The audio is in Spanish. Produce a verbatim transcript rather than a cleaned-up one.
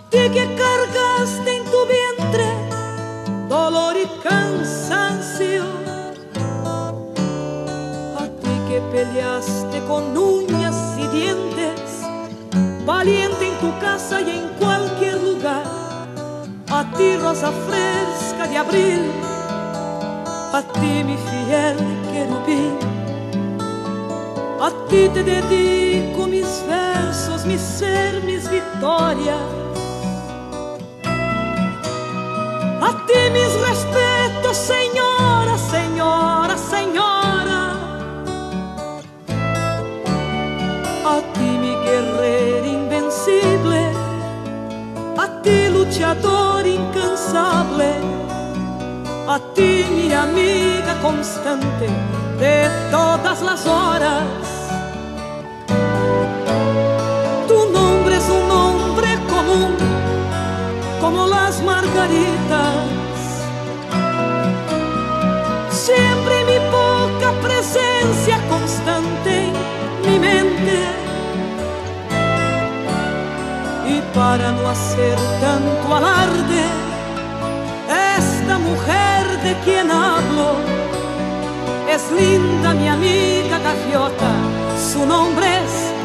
ti que cargaste en tu vientre dolor y cansancio, a ti que peleaste con uñas y dientes, valiente en tu casa y en cualquier lugar, a ti rosa fresca de abril, a ti mi fiel querubín, a ti te dedico mis versos, mi ser, mis victorias. A ti mis respetos, señora, señora, señora. A ti mi guerrero invencible, a ti luchador incansable, a ti mi amiga constante de todas las horas. Tu nombre es un nombre común como las margaritas, siempre mi poca presencia constante en mi mente. Y para no hacer tanto alarde, esta mujer de quien hablo es linda mi amiga gaviota, su nombre es